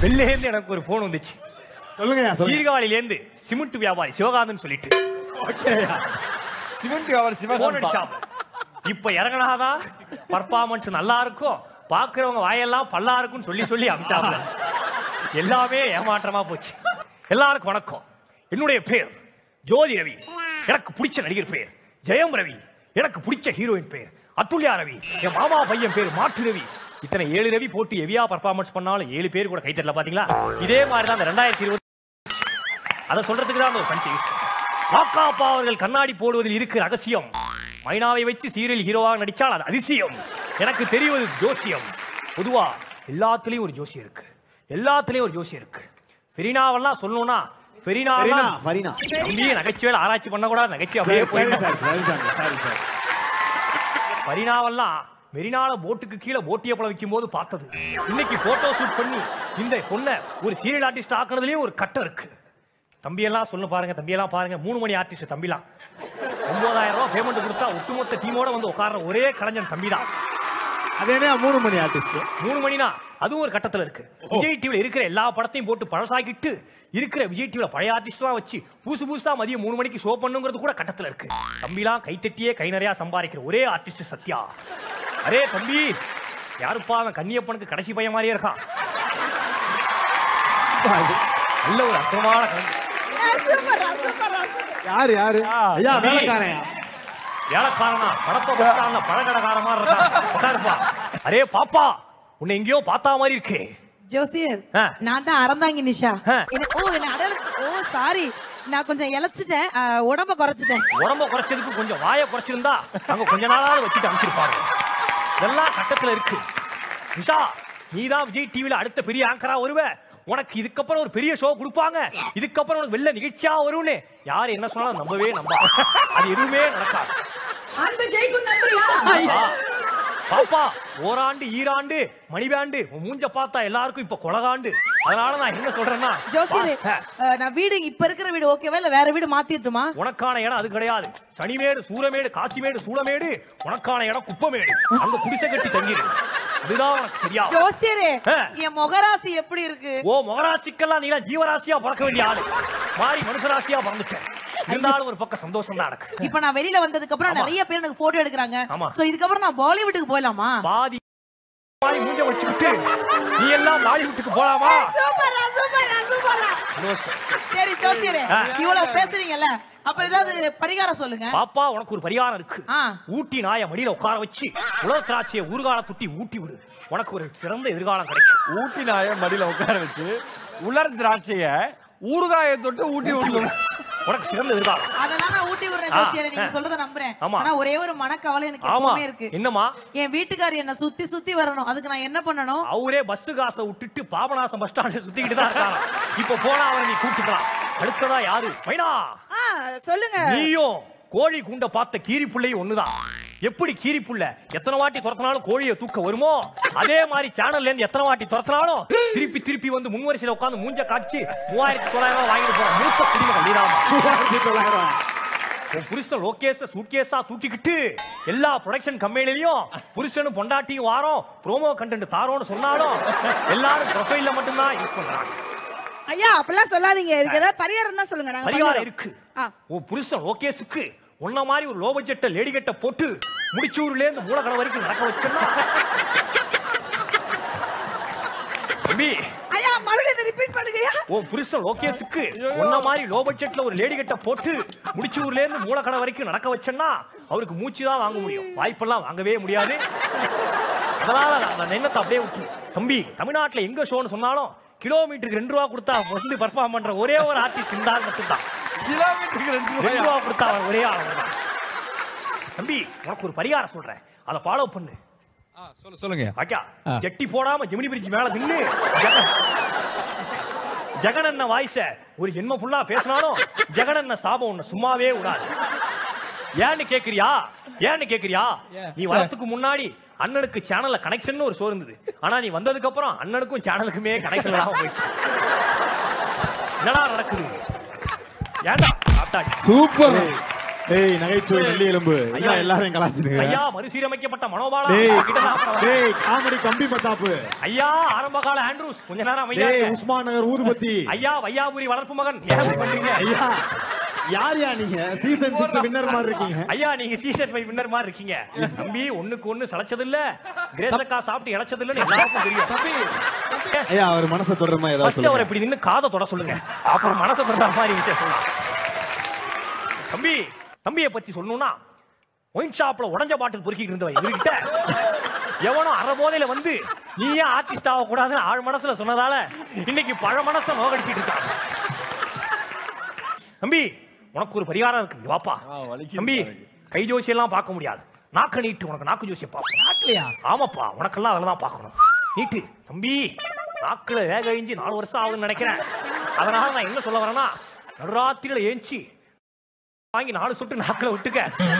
வெளிலேருந்து எனக்கு ஒரு போன் வந்துச்சு. சொல்லுங்க. சீர்காழிலேருந்து சிமெண்ட் வியாபாரி சிவகாந்தன் சொல்லிட்டு சிமெண்ட் வியாபாரி சிவகாந்தன் இப்ப இறங்கினாதான் பர்ஃபார்மன்ஸ் நல்லா இருக்கும், பாக்குறவங்க வாயெல்லாம் பல்லா இருக்கும்னு சொல்லி சொல்லி அமிச்சாங்க. எல்லாமே ஏமாற்றமா போச்சு. எல்லாருக்கும் வணக்கம். என்னுடைய பேர் ஜோதி ரவி. எனக்கு பிடிச்ச நடிகர் பேர் ஜெயம் ரவி. எனக்கு பிடிச்ச ஹீரோயின் பேர் அத்துல்யா ரவி. என் மாமா பையன் பேர் மாட்டு ரவி. இத்தனை 7 ரவி போட்டு எவியா பர்ஃபார்மன்ஸ் பண்ணாலும் 7 பேர் கூட கைத்தட்டல. பாத்தீங்களா? இதே மாதிரி தான் 2020 அதை சொல்றதுக்கு தான் ஒரு பஞ்சி. வாக்காப்பா அவர்கள் கண்ணாடி போடுவதில் இருக்கிற ரகசியம். மைனாவை வச்சு சீரியல் ஹீரோவாக நடிச்சால் அது அதிசயம். எனக்கு தெரிவது ஜோசியம். பொதுவா எல்லாத்துலயும் ஒரு ஜோசியம் இருக்கு. எல்லாத்துலயும் ஒரு ஜோசியம் இருக்கு. ஃபெரினாவெல்லாம் சொல்லணும்னா நகைச்சுவையில் ஆராய்ச்சி பண்ண கூடாது. நகைச்சுவை அப்படியே போயிடும். ஃபெரினாவெல்லாம் மெரினால போட்டுக்கு கீழே போட்டியப்பளம் வைக்கும் போது பார்த்தது. இன்னைக்கு போட்டோ ஷூட் பண்ணி இந்த பொண்ணை ஒரு சீரியல் ஆர்டிஸ்ட் ஆக்குறதுலயும் ஒரு கட்டம் இருக்கு. தம்பியெல்லாம் சொல்ல பாருங்க, தம்பியெல்லாம் பாருங்க. 3 மணி ஆர்டிஸ்ட் தம்பிலாம் 9,000 ரூபாய் பேமெண்ட் கொடுத்தா ஒட்டுமொத்த டீமோட வந்து உட்கார்ற ஒரே கலைஞன் தம்பி தான். அதே 3 மணி ஆர்டிஸ்ட். 3 மணினா அதுவும் ஒரு கட்டத்தில் இருக்கு. விஜய் டிவில இருக்கிற எல்லா படத்தையும் போட்டு பழசாக்கிட்டு இருக்கிற விஜய் டிவில பழைய ஆர்டிஸ்ட்லாம் வச்சு புதுசா மதியம் 3 மணிக்கு ஷோ பண்ணுங்கிறது கூட கட்டத்தில் இருக்கு. தம்பிலாம் கைத்தட்டியே கை நிறையா சம்பாதிக்கிற ஒரே ஆர்டிஸ்ட் சத்யா. அரே தம்பி, யாருப்பா அவன்? கன்னியப்பனுக்கு கடைசி பையன் மாதிரியே இருக்கான். நல்ல ஒரு அற்புதமான கலைஞர். யாரு ஐயா? வேலைக்காரனா படப்ப பழகடக்கார மாதிரி இருக்கா. அரே பாப்பா, உன்னை எங்கேயோ பார்த்தா மாதிரி இருக்கே. ஜோசியர், நான் தான் அறந்தாங்க நிஷா. சாரி, நான் கொஞ்சம் இழைச்சிட்டேன், உடம்ப குறைச்சிட்டேன். உடம்ப குறைச்சதுக்கு கொஞ்சம் வாயை குறைச்சிருந்தா அங்க கொஞ்ச நாளாவது வச்சுட்டு அமைச்சிருப்பாங்க. இதெல்லாம் கட்டத்துல இருக்கு. நிஷா, நீதான் விஜய் டிவில அடுத்த பெரிய ஆங்கரா வருவ. உனக்கு இதுக்கப்புறம் ஒரு பெரிய ஷோ கொடுப்பாங்க. இதுக்கப்புறம் உனக்கு வெள்ள நிகழ்ச்சியா வரும்னு யாரு என்ன சொன்னாலும் நம்பவே அது எதுவுமே நடக்காது. பாப்பா, ஓராண்டு ஈராண்டு மணிவேண்டு மூஞ்ச பார்த்தா எல்லாருக்கும் இப்ப கொலகாண்டு. அதனால நான் என்ன சொல்றேன்னா, நான் வீடு இப்ப இருக்கிற வீடு ஓகேவா இல்ல வேற வீடு மாத்திட்டுமா? உனக்கான இடம் அது கிடையாது. சனிமேடு, சூரமேடு, காசிமேடு, சூளமேடு. உனக்கான இடம் குப்பமேடு. அங்க குடிசை கட்டி தங்கிரு. அதுதான் உனக்கு சரியா. ஜோசியரே, என் முகராசி எப்படி இருக்கு? ஓ, முகராசிக்கெல்லாம் நீங்க ஜீவராசியா பிறக்க வேண்டிய ஆளு மாறி மனுஷராசியா பிறந்துட்டேன். இருந்தாலும் ஒரு பக்கம் சந்தோஷம் தான் எனக்கு. இப்ப நான் வெளியில வந்ததுக்கு அப்புறம் நிறைய பேர் எனக்கு போட்டோ எடுக்கிறாங்க. சோ இதுக்கப்புறம் நான் பாலிவுட்டுக்கு போலாமா? பாதி மாதிரி மூஞ்ச வச்சுக்கிட்டு நீ எல்லாம் பாலிவுட்டுக்கு போலாமா? சூப்பரா சூப்பரா சூப்பரா. சரி ஜோசியரே, இவ்வளவு பேசுறீங்கல்ல, அப்ப ஏதாவது பரிகாரம் சொல்லுங்க. பாப்பா, உனக்கு ஒரு பரிகாரம் இருக்கு. ஊட்டி நாய மடியில உட்கார வச்சு உலர் திராட்சையை ஊர்கால துட்டி ஊட்டி விடு. உனக்கு ஒரு சிறந்த எதிர்காலம் கிடைக்கும். ஊட்டி நாய மடியில உட்கார வச்சு உலர் திராட்சைய ஊறுகாயை தொட்டு ஊட்டி விடணும். உனக்கு சிறந்த எதிர்காலம். அதெல்லாம் நான் ஊட்டி விடுறேன் ஜோசியரே, நீங்க சொல்றத நம்புறேன். ஆனா ஒரே ஒரு மனக்கவலை எனக்கு எப்பவுமே இருக்கு. என்னமா? என் வீட்டுக்காரர் என்ன சுத்தி வரணும். அதுக்கு நான் என்ன பண்ணணும்? அவரே பஸ் காசை விட்டுட்டு பாபநாசம் பஸ் ஸ்டாண்ட்ல சுத்திக்கிட்டு தான் இருக்காங்க. இப்ப போனா அவரை நீ கூப்பிட்டுக்கலாம். அடுத்ததா யாரு? மைனா, சொல்லுங்க. நீயும் கோழி கூண்ட பார்த்த கீரி புள்ளையும் ஒண்ணுதான். எப்படி கீரி புள்ள எத்தனை வாட்டி துரத்தினாலும் கோழியை தூக்க வருமோ, அதே மாதிரி சேனல்ல இருந்து எத்தனை வாட்டி துரத்தினாலும் திருப்பி வந்து முன்வரிசையில உட்கார்ந்து மூஞ்ச காட்சி 3900 வாங்கிட்டு போற மூத்த குடிமகன் நீதாமா. 3900. உன் புருஷன் லோகேஷ சூட்கேஸா தூக்கிக்கிட்டு எல்லா ப்ரொடக்ஷன் கம்பெனிலையும் புருஷனும் பொண்டாட்டியும் வாரம் ப்ரோமோ கண்டென்ட் தாரோன்னு சொன்னாலும் எல்லாரும் ப்ரொஃபைல்ல மட்டும்தான் யூஸ் பண்றாங்க. ஐயா, அப்பெல்லாம் சொல்லாதீங்க. இதுக்கு ஏதாவது பரிகாரம் தான் சொல்லுங்க. பரிகாரம் இருக்கு. உன் புருஷன் லோகேஷுக்கு உன்ன மாதிரி ஒரு லோ பட்ஜெட்ட லேடி கட்ட போட்டு முடிச்சூர்ல இருந்து மூலக்கடை வரைக்கும் நடக்க வச்சா. ஐயா, மறுபடியும் ரிப்பீட் பண்ணுங்கயா. உன் புருஷன் லோகேஷுக்கு உன்ன மாதிரி லோ பட்ஜெட்ல ஒரு லேடி கட்ட போட்டு முடிச்சூர்ல இருந்து மூலக்கடை வரைக்கும் நடக்க வச்சா அவருக்கு மூச்சு தான் வாங்க முடியும், வாய்ப்பெல்லாம் வாங்கவே முடியாது. அதனால அந்த எண்ணத்தை அப்படியே விட்டு, தம்பி, தமிழ்நாட்டுல எங்க ஷோன்னு சொன்னாலும் கிலோமீட்டருக்கு 2 ரூபா கொடுத்தா வந்து பர்ஃபார்ம் பண்ற ஒரே ஒரு ஆர்டிஸ்ட் இந்த ஆள் மட்டும்தான். கிலோமீட்டருக்கு 2 ரூபா கொடுத்தா ஒரே ஆள் தான். தம்பி, உனக்கு ஒரு பரிகாரம் சொல்றேன், அதை ஃபாலோ பண்ணு. சொல்லுங்க. ஆக்கா, ஜெட்டி போடாம ஜெமினி பிரிட்ஜ் மேல நின்னு ஜெகனண்ண வாய்ஸ ஒரு ஜென்மம் ஃபுல்லா பேசினாலும் ஜெகனண்ண சாபம் உன்னை சும்மாவே விடாது. ஏன்னு கேக்குறியா? நீ வரதுக்கு முன்னாடி அண்ணனுக்கு சேனல்ல கனெக்ஷன் ஒரு ஷோ இருந்தது. ஆனா நீ வந்ததுக்கு அப்புறம் அண்ணனுக்கும் சேனலுக்குமே கனெக்ஷன் இல்லாம போயிடுச்சு. என்னடா நடக்குது? ஏண்டா? சூப்பர். ஏய் நகைச்சுவை வெள்ளி எலும்பு ஐயா எல்லாரும் கலாச்சிடுங்க ஐயா மறுசீரமைக்கப்பட்ட மனோபாலா டேய் கிட்ட தான் அப்புறம் வரேன். டேய் காமெடி கம்பி மத்தாப்பு ஐயா ஆரம்பகால ஆண்ட்ரூஸ் கொஞ்ச நேரம் அமைதியா டேய் இருங்க. உஸ்மான் நகர் ஊதுபத்தி ஐயா வையாபுரி வளர்ப்பு மகன் ஏன் இப்படி பண்றீங்க ஐயா யார் நீங்க சீசன் 6 வின்னர் மாதிரி இருக்கீங்க ஐயா நீங்க சீசன் 5 வின்னர் மாதிரி இருக்கீங்க தம்பி ஒண்ணுக்கு ஒண்ணு சளைச்சது இல்ல கிரேசக்கா சாப்பிட்டு இளைச்சது இல்லன்னு எல்லாருக்கும் தெரியும் தம்பி ஐயா அவர் மனசை தொடர மாதிரி ஏதாவது ஃபர்ஸ்ட் அவரை சொல்லுங்க இப்படி நின்னு காதை தொட சொல்லுங்க அப்புறம் மனசை தொடர மாதிரி விஷயம் சொல்லலாம் தம்பியை பத்தி சொல்லணும்னா ஒயின் ஷாப்ல உடஞ்ச பாட்டில் பொறுக்கிட்டு இருந்தவன் இவர்கிட்ட எவனோ அரை போதையில வந்து நீ ஏன் ஆர்டிஸ்ட் ஆக கூடாதுன்னு ஆழ் மனசுல சொன்னதால இன்னைக்கு பழ மனசை நோகடிச்சிட்டு இருக்கான் தம்பி உனக்கு ஒரு பரிகாரம் இருக்கு வாப்பா தம்பி கை ஜோசி எல்லாம் பார்க்க முடியாது நாக்க நீட்டு உனக்கு நாக்கு ஜோசியை பார்ப்போம் ஆமாப்பா உனக்கெல்லாம் அதில் தான் பார்க்கணும் நீட்டு தம்பி நாக்குல வேக இஞ்சி 4 வருஷம் ஆகுதுன்னு நினைக்கிறேன் அதனால நான் என்ன சொல்ல வரேன்னா நடுராத்திரியில ஏஞ்சி வாங்கி 4 சொட்டு நாக்குல விட்டுக்க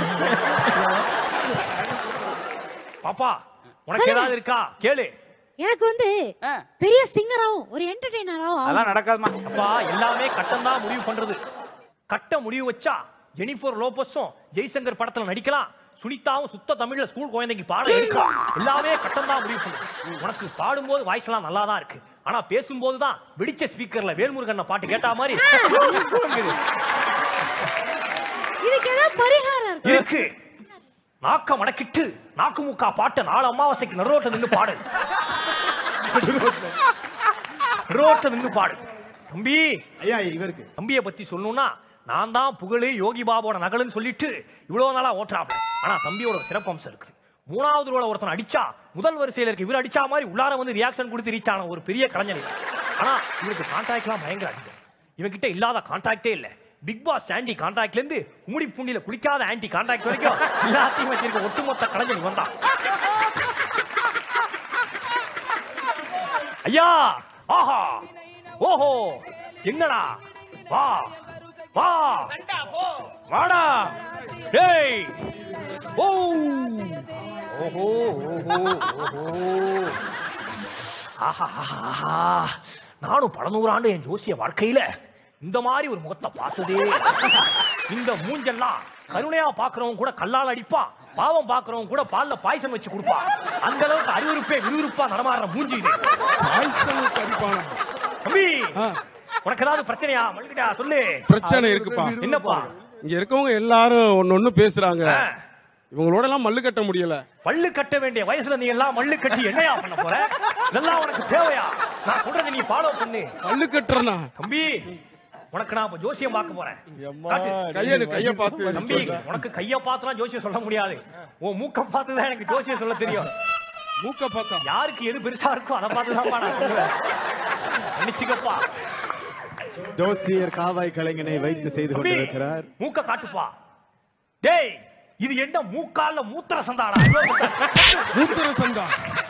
பாப்பா உனக்கு ஏதாவது இருக்கா கேளு எனக்கு வந்து பெரிய சிங்கராவும் ஒரு என்டர்டெய்னராவும் அதெல்லாம் நடக்காதுமா அப்பா எல்லாமே கட்டம் தான் முடிவு பண்றது கட்ட முடிவு வச்சா ஜெனிஃபர் லோபஸும் ஜெய்சங்கர் படத்துல நடிக்கலாம் சுனிதாவும் சுத்த தமிழ்ல ஸ்கூல் குழந்தைக்கு பாடம் எடுக்கலாம் எல்லாமே கட்டம் தான் முடிவு பண்ணுது உனக்கு பாடும்போது வாய்ஸ் எல்லாம் நல்லா தான் இருக்கு ஆனா பேசும்போது தான் வெடிச்ச ஸ்பீக்கர்ல வேல்முருகன் பாட்டு கேட்டா மாதிரி இதுக்கு ஏதாவது பரிகாரம் இருக்கு நாக்க மடக்கிட்டு நாக்கு முக்கா பாட்டு 4 அமாவாசைக்கு நடுரோட்ல நின்று பாடு நடுரோட்ல நின்று பாடு தம்பி ஐயா இவருக்கு தம்பியை பத்தி சொல்லணும்னா நான் தான் புகழு யோகி பாபோட நகலுன்னு சொல்லிட்டு இவ்வளவு நாளா ஓட்டுறாப்ல ஆனா தம்பியோட ஒரு சிறப்பம்சம் இருக்குது 3வது ரோல ஒருத்தன் அடிச்சா முதல் வரிசையில இருக்கு இவர் அடிச்சா மாதிரி உள்ளார வந்து ரியாக்ஷன் கொடுத்து ரீச் ஆன ஒரு பெரிய கலைஞர் ஆனா இவருக்கு கான்டாக்ட்லாம் பயங்கர அதிகம் இவங்கிட்ட இல்லாத கான்டாக்டே இல்ல பிக் பாஸ் ஆண்டி கான்டாக்ட்ல இருந்து குமுடி பூண்டியில குளிக்காத ஆண்டி கான்டாக்ட் வரைக்கும் எல்லாத்தையும் வச்சிருக்க ஒட்டுமொத்த கலைஞர் இவன் தான் ஐயா ஆஹா ஓஹோ என்னடா வா வா வாடா டேய் ஓ ஓஹோ ஓஹோ ஓஹோ ஆஹா ஆஹா நானும் பல நூறாண்டு என் ஜோசிய வாழ்க்கையில இந்த மாதிரி ஒரு முகத்தை பார்த்ததே இந்த மூஞ்செல்லாம் கருணையா பாக்குறவங்க கூட கல்லால் அடிப்பான் பாவம் பாக்குறவங்க கூட பால்ல பாயசம் வச்சு கொடுப்பான் அந்த அளவுக்கு அறிவுறுப்பே விறுவிறுப்பா நடமாடுற மூஞ்சி இது தம்பி உனக்கு ஏதாவது பிரச்சனையா மல்லிகிட்டா சொல்லு பிரச்சனை இருக்குப்பா என்னப்பா இங்க இருக்கவங்க எல்லாரும் ஒன்னு பேசுறாங்க இவங்களோட எல்லாம் மல்லு கட்ட முடியல பல்லு கட்ட வேண்டிய வயசுல நீ எல்லாம் மல்லு கட்டி என்னையா பண்ண போற இதெல்லாம் உனக்கு தேவையா நான் சொல்றதை நீ ஃபாலோ பண்ணு மல்லு கட்டுறனா தம்பி உனக்கு நான் இப்ப ஜோசியம் பார்க்க போறேன் காட்டு. கைய பார்த்து தம்பி உனக்கு கைய பார்த்துலாம் ஜோசியம் சொல்ல முடியாது உன் மூக்க பார்த்து தான் எனக்கு ஜோசியம் சொல்ல தெரியும் மூக்க பார்த்தா யாருக்கு எது பெருசா இருக்கோ அதை பார்த்து தான் நான் சொல்லுவேன் நினைச்சுக்கப்பா ஜோசியர் காவாய் கலைஞனை வைத்து செய்து தம்பி கொண்டிருக்கிறார் மூக்க காட்டுப்பா டேய் இது என்ன மூக்கால மூத்திர சந்தாடா மூத்திர சந்தா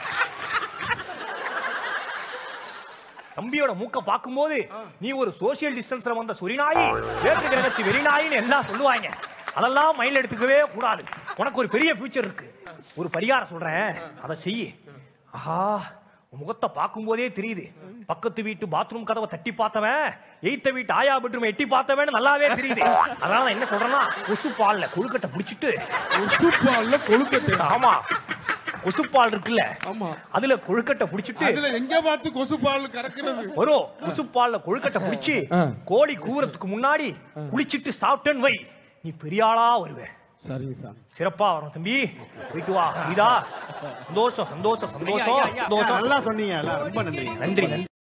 தம்பியோட மூக்க பார்க்கும்போது நீ ஒரு சோசியல் டிஸ்டன்ஸ்ல வந்த சுரிநாயி வேற்று கிரகத்து வெறிநாயின்னு எல்லாம் சொல்லுவாங்க அதெல்லாம் மைண்ட்ல எடுத்துக்கவே கூடாது உனக்கு ஒரு பெரிய ஃபியூச்சர் இருக்கு ஒரு பரிகாரம் சொல்றேன் அதை செய்யு ஆஹா முகத்தை பார்க்கும் போதே தெரியுது பக்கத்து வீட்டு பாத்ரூம் கதவை தட்டி பார்த்தவன் எய்த்த வீட்டு ஆயா பெட்ரூம் எட்டி பார்த்தவன் நல்லாவே தெரியுது அதனால நான் என்ன சொல்றேன்னா கொசு பால்ல கொழுக்கட்டை பிடிச்சிட்டு கொசுப்பால்ல கொழுக்கட்டை ஆமா கொசுப்பால் இருக்குல்ல ஆமா அதுல கொழுக்கட்டை பிடிச்சிட்டு அதுல எங்க பார்த்து கொசுப்பால் கறக்குறது வரும் கொசுப்பால்ல கொழுக்கட்டை பிடிச்சி கோழி கூவுறதுக்கு முன்னாடி குளிச்சிட்டு சாப்பிட்டேன்னு வை நீ பெரிய ஆளா வருவே சரிங்க சார் சிறப்பா வரும் தம்பி போயிட்டு வா இதா சந்தோஷம் சந்தோஷம் சந்தோஷம் சந்தோஷம் நல்லா சொன்னீங்க ரொம்ப நன்றி நன்றி நன்றி